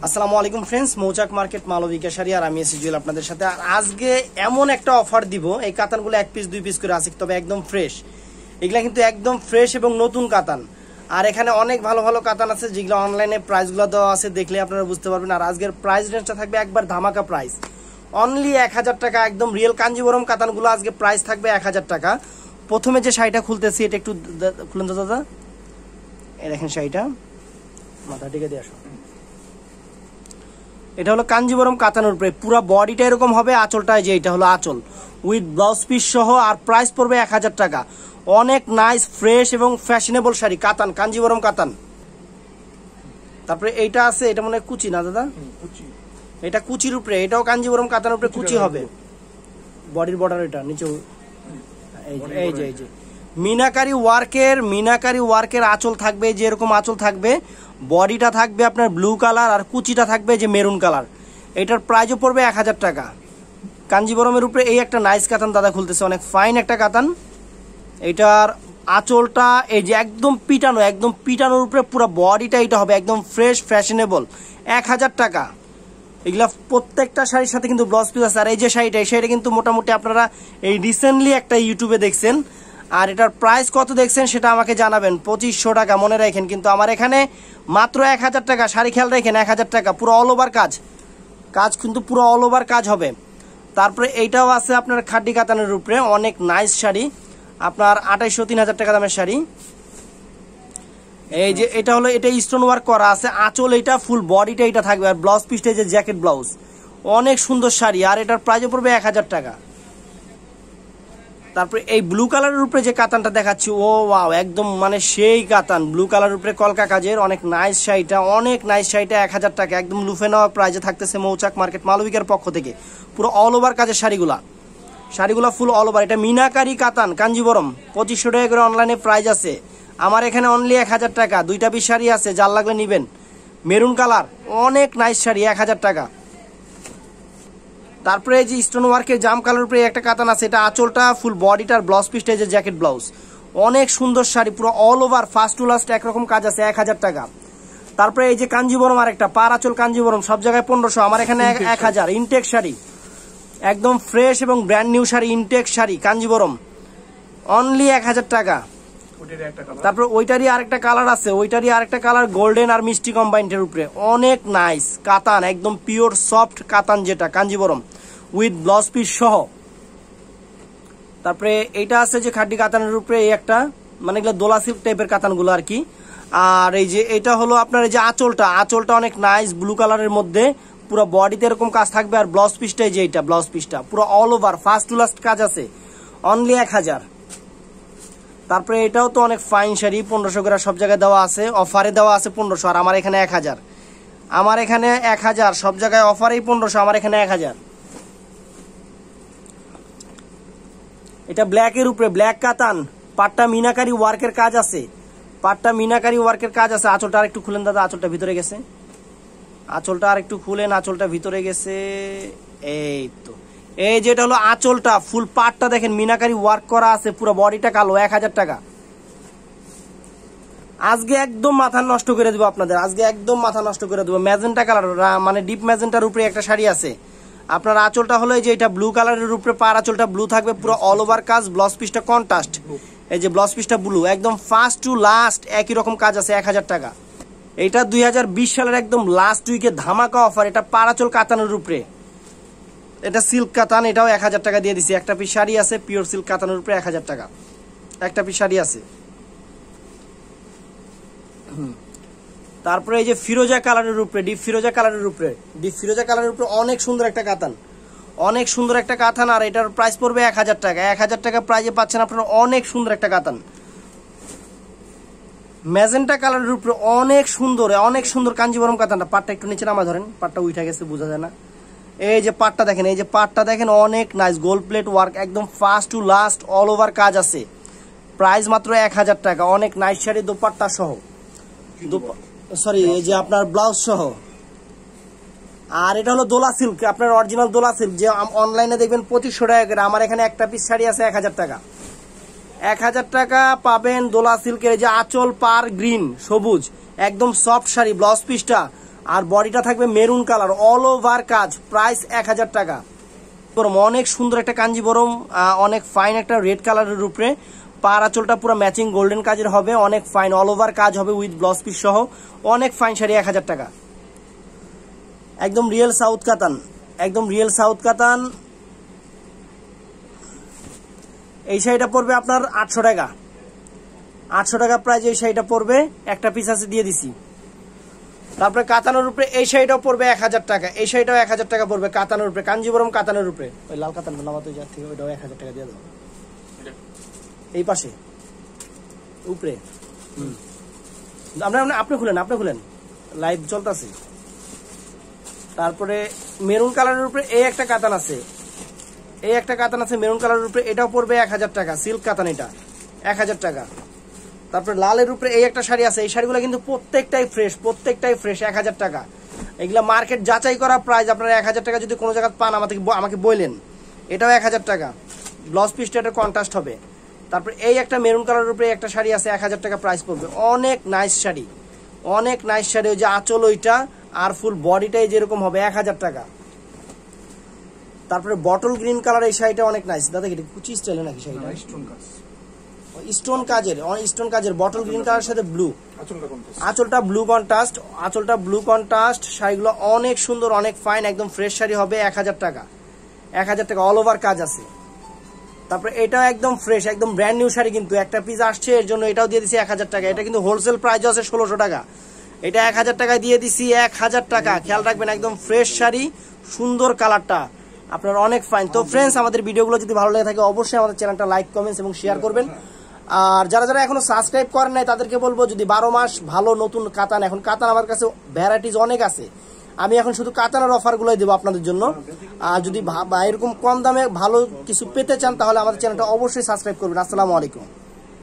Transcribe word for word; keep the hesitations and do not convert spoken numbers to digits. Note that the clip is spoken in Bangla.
আসসালামু আলাইকুম ফ্রেন্ডস, মৌচাক মার্কেট মালবিকা শাড়ি আর আমি এসে জুয়েল আপনাদের সাথে। আর আজকে এমন একটা অফার দিব, এই কাতানগুলো এক পিস দুই পিস করে আছে, তবে একদম ফ্রেশ। এগুলা কিন্তু একদম ফ্রেশ এবং নতুন কাতান। আর এখানে অনেক ভালো ভালো কাতান আছে যেগুলো অনলাইনে প্রাইসগুলো দেওয়া আছে, দেখলে আপনারা বুঝতে পারবেন। আর আজকের প্রাইস রেঞ্জটা থাকবে একবার ধামাকা প্রাইস, অনলি এক হাজার টাকা। একদম রিয়েল কাঞ্জিবরম কাতানগুলো আজকে প্রাইস থাকবে এক হাজার টাকা। প্রথমে যে শাড়িটা খুলতেছি এটা একটু খুলেন তো দাদা। এই দেখেন শাড়িটা, মাথা টিকে দিয়ে আসো। এটা হলো কাঞ্জিবরম কাতানের উপরে, পুরো বডিটা এরকম হবে। আঁচলটা যে এটা হলো আঁচল উইথ ব্লাউজ পিস সহ, আর প্রাইস পড়বে এক হাজার টাকা। অনেক নাইস ফ্রেশ এবং ফ্যাশনেবল শাড়ি, কাতান, কাঞ্জিবরম কাতান। তারপরে এইটা আছে, এটা মনে হয় কুচি না দাদা? এটা কুচির উপরে, এটাও কাঞ্জিবরম কাতানের উপরে কুচি হবে। বডির বর্ডার এটা নিচে এই যে এই যে মিনাকারি ওয়ার্কের মিনাকারি ওয়ার্কের আঁচল থাকবে, যে এরকম আঁচল থাকবে। বডিটা থাকবে আপনার ব্লু কালার আর কুচিটা থাকবে যে মেরুন কালার। এটার প্রাইসও পড়বে এক হাজার টাকা। কাঞ্জিবরমের উপরে এই একটা নাইস কাতান দাদা খুলতেছে, অনেক ফাইন একটা কাতান। এটার আঁচলটা এই যে একদম পিটানো, একদম পিটানোর উপরে পুরো বডিটা এটা হবে একদম ফ্রেশ ফ্যাশনেবল। এক হাজার টাকা। এগুলা প্রত্যেকটা শাড়ির সাথে কিন্তু ব্লাউজ পিস আছে। আর এই যে শাড়িটা, এই শাড়িটা কিন্তু মোটামুটি আপনারা এই রিসেন্টলি একটা ইউটিউবে দেখছেন। আর এটার প্রাইস কত দেখছেন সেটা আমাকে জানাবেন। পঁচিশশো টাকা মনে রাখেন, কিন্তু আমার এখানে মাত্র এক হাজার টাকা। শাড়ি খেয়াল রাখেন, এক হাজার টাকা, পুরো অল ওভার কাজ। কাজ কিন্তু পুরো অল ওভার কাজ হবে। তারপরে এইটাও আছে আপনার খাড্ডি কাতানের উপরে, অনেক নাইস শাড়ি, আপনার আঠাইশশো তিন হাজার টাকা দামের শাড়ি। এই যে এটা হলো, এটা স্টোন ওয়ার্ক করা আছে। আঁচল এটা, ফুল বডিটা এটা থাকবে। আর ব্লাউজ পিসটা যে জ্যাকেট ব্লাউজ, অনেক সুন্দর শাড়ি। আর এটার প্রাইসও পড়বে এক হাজার টাকা। তারপরে এই ব্লু কালারের উপরে যে কাতানটা দেখাচ্ছি, ও ওয়াও, একদম মানে সেই কাতান। ব্লু কালারের উপরে কলকা কাজের, অনেক নাইস শাড়িটা, অনেক নাইস শাড়িটা। এক হাজার টাকা একদম লুফে নেওয়া প্রাইজে থাকতেছে মৌচাক মার্কেট মালবিকার পক্ষ থেকে। পুরো অল ওভার কাজের শাড়িগুলা, শাড়িগুলা ফুল অল ওভার। এটা মিনাকারি কাতান কাঞ্জিবরম, পঁচিশশো টাকা করে অনলাইনে প্রাইস আছে। আমার এখানে অনলি এক হাজার টাকা। দুইটা পিস শাড়ি আছে, যার লাগলে নিবেন। মেরুন কালার, অনেক নাইস শাড়ি, এক হাজার টাকা। তারপরে এই যে স্টোন ওয়ার্কের জাম কালার উপরে একটা কাতান আছে, এটা আঁচলটা, ফুল বডিটার ব্লাউজ পিসটা যে জ্যাকেট ব্লাউজ, অনেক সুন্দর শাড়ি, পুরো all over first to last একরকম কাজ আছে, এক হাজার টাকা। তারপরে এই যে কাঞ্জিবরম আরেকটা, পার আঁচল কাঞ্জিবরম, সব জায়গায় পনেরোশো, আমার এখানে এক হাজার। ইনটেক শাড়ি, একদম ফ্রেশ এবং brand new sari, intact sari Kanjivaram, only এক হাজার টাকা। তারপরে ওইটারই আরেকটা কালার আছে, ওইটারই আরেকটা কালার গোল্ডেন আর মিষ্টি কম্বাইন্ডের উপরে, অনেক নাইস কাতান, একদম পিওর সফট কাতান, যেটা কাঞ্জিবরম উইথ ব্লাউজ পিস সহ। তারপরে এইটা আছে যে খাড্ডি কাতানের উপরে, এই একটা মানে এগুলো দোলা সিল্ক টাইপের কাতানগুলো আর কি। আর এই যে এটা হলো আপনার এই যে আঁচলটা, আঁচলটা অনেক নাইস ব্লু কালারের মধ্যে, পুরো বডিতে এরকম কাজ থাকবে। আর ব্লাউজ পিসটাই যে এটা ব্লাউজ পিসটা পুরো all over first to last কাজ আছে, অনলি এক হাজার। তারপরে এটাও তো অনেক ফাইন শাড়ি, পনেরোশো করে সব জায়গায় দেওয়া আছে, অফারে দেওয়া আছে পনেরোশো, আর আমার এখানে এক হাজার। আমার এখানে এক হাজার, সব জায়গায় অফারেই পনেরোশো, আমার এখানে এক হাজার। এটা ব্ল্যাকের উপরে, ব্ল্যাক কাতান, পাটটা মিনাকারি ওয়ার্কের কাজ আছে, পাটটা মিনাকারি ওয়ার্কের কাজ আছে। আঁচলটা আর একটু খুলেন দাদা, আঁচলটা ভিতরে গেছে, আঁচলটা আর একটু খুলেন, আঁচলটা ভিতরে গেছে। এই তো, এই যেটা হলো আঁচলটা, ফুল পাটটা দেখেন মিনাকারি ওয়ার্ক করা আছে, পুরো বডিটা কালো, এক হাজার টাকা। আজকে একদম মাথা নষ্ট করে দেবো আপনাদের, আজকে একদম মাথা নষ্ট করে দেবো। ম্যাজেন্টা কালার, মানে ডিপ ম্যাজেন্টার উপরে একটা শাড়ি আছে। আপনার আঁচলটা হলো এই যে এটা ব্লু কালারের উপরে, পার আঁচলটা ব্লু থাকবে, পুরো অল ওভার কাজ। ব্লাউজ পিসটা কন্ট্রাস্ট, এই যে ব্লাউজ পিসটা ব্লু, একদম ফার্স্ট টু লাস্ট একই রকম কাজ আছে, এক হাজার টাকা। এটা দুই হাজার বিশ সালের একদম লাস্ট উইকে ধামাকা অফার। এটা পার আঁচল কাতানের উপরে, এটা সিল্ক কাতান, এটাও এক হাজার টাকা দিয়ে দিছি। একটা পিস শাড়ি আছে পিওর সিল্ক কাতানের উপরে, এক হাজার টাকা একটা পিস শাড়ি আছে। তারপরে এই যে ফিরোজা কালারের উপরে, ডিপ ফিরোজা কালারের উপরে, ডিপ ফিরোজা কালারের উপরে অনেক সুন্দর একটা কাতান, অনেক সুন্দর একটা কাতান। আর এটার প্রাইস পড়বে এক হাজার টাকা। এক হাজার টাকা প্রাইজে পাচ্ছেন আপনারা অনেক সুন্দর একটা কাতান। ম্যাজেন্টা কালারের উপরে অনেক সুন্দর, অনেক সুন্দর কাঞ্জিবরম কাতানটা। পাটটা একটু নিচে নামা ধরেন, পাটটা উঠে গেছে বোঝা যায় না। এই যে পাটটা দেখেন, এই যে পাটটা দেখেন, অনেক নাইস গোল্ড প্লেট ওয়ার্ক, একদম first to last all over কাজ আছে। প্রাইস মাত্র এক হাজার টাকা। অনেক নাইস শাড়ি, দোপাট্টা সহ, সরি এই যে আপনার ব্লাউজ সহ। আর এটা হলো দোলা সিল্ক, আপনার অরিজিনাল দোলা সিল্ক, যে অনলাইনে দেখবেন পঁচিশশো টাকা করে, আমার এখানে একটা পিস শাড়ি আছে এক হাজার টাকা। এক হাজার টাকা পাবেন দোলা সিল্কের। যে আঁচল পার গ্রিন সবুজ, একদম সফট শাড়ি, ব্লাউজ পিসটা আর বডিটা থাকবে মেরুন কালার, অল ওভার কাজ, প্রাইস এক হাজার টাকা। অনেক সুন্দর একটা কাঞ্জিবরম, অনেক ফাইন একটা রেড কালারের উপরে, পার আঁচলটা পুরো ম্যাচিং গোল্ডেন কাজের হবে, অনেক ফাইন অল ওভার কাজ হবে উইথ ব্লাউজ পিস সহ, অনেক ফাইন শাড়ি, এক হাজার টাকা। একদম রিয়েল সাউথ কাতান, একদম রিয়েল সাউথ কাতান। এই শাড়িটা পড়বে আপনার আটশো টাকা, আটশো টাকা প্রাইস এই শাড়িটা পড়বে, একটা পিস আছে দিয়ে দিছি। তারপরে কাতানের উপরে এই শাড়িটাও পড়বে এক হাজার টাকা, এই শাড়িটাও এক হাজার টাকা পড়বে কাতানের উপরে, কাঞ্জিবরম কাতানের উপরে। ওই লাল কাতান নামাতে যার থেকে ওইটাও এক হাজার টাকা দিয়ে দেবো। এই পাশে উপরে হুম আপনার আপনি খুলেন, আপনি খুলেন, লাইভ চলতেছে। তারপরে মেরুন কালারের উপরে এই একটা কাতান আছে, এই একটা কাতান আছে মেরুন কালারের উপরে, এটাও পড়বে এক হাজার টাকা, সিল্ক কাতান, এটা এক হাজার টাকা। তারপরে লালের উপরে এই একটা শাড়ি আছে, এই শাড়িগুলো কিন্তু প্রত্যেকটাই ফ্রেশ, প্রত্যেকটাই ফ্রেশ, এক হাজার টাকা। এগুলা মার্কেট যাচাই করা প্রাইস, আপনারা এক হাজার টাকা যদি কোনো জায়গায় পান আমাকে আমাকে বললেন, এটাও এক হাজার টাকা। ব্লাউজ পিসটা একটা কন্ট্রাস্ট হবে। তারপরে এই একটা মেরুন কালারের উপরে একটা শাড়ি আছে, এক হাজার টাকা প্রাইস পড়বে, অনেক নাইস শাড়ি, অনেক নাইস শাড়ি। ওই যে আঁচল ওইটা আর ফুল বডিটাই যেরকম হবে, এক হাজার টাকা। তারপরে বটল গ্রিন কালার এই শাড়িটা অনেক নাইস। দাদা এটা কুচি স্টাইলে নাকি শাড়িটা? স্টোন কাজ, স্টোন কাজের, স্টোন কাজের বটল গ্রিন কালারের সাথে ব্লু, আঁচলটা ব্লু কন্ট্রাস্ট, আঁচলটা ব্লু কন্ট্রাস্ট। শাড়িগুলো অনেক সুন্দর, অনেক ফাইন, একদম ফ্রেশ শাড়ি হবে, এক হাজার টাকা, এক হাজার টাকা, অল ওভার কাজ আছে। তারপরে এটাও একদম ফ্রেশ, একদম ব্র্যান্ড নিউ শাড়ি, কিন্তু একটা পিস আসছে এর জন্য এটাও দিয়ে দিছি এক হাজার টাকা। এটা কিন্তু হোলসেল প্রাইস আছে ষোলোশো টাকা, এটা এক হাজার টাকায় দিয়ে দিছি, এক হাজার টাকা। খেয়াল রাখবেন, একদম ফ্রেশ শাড়ি, সুন্দর কালারটা আপনার, অনেক ফাইন। তো ফ্রেন্ডস, আমাদের ভিডিওগুলো যদি ভালো লেগে থাকে অবশ্যই আমাদের চ্যানেলটা লাইক, কমেন্টস এবং শেয়ার করবেন। আর যারা যারা এখনো সাবস্ক্রাইব করেন নাই তাদেরকে বলবো, যদি বারো মাস ভালো নতুন কাতান, এখন কাতান আমার কাছে ভ্যারাইটিস অনেক আছে, আমি এখন শুধু কাতানের অফারগুলোই দেবো আপনাদের জন্য। আর যদি এরকম কম দামে ভালো কিছু পেতে চান তাহলে আমাদের চ্যানেলটা অবশ্যই সাবস্ক্রাইব করবেন। আসসালামু আলাইকুম।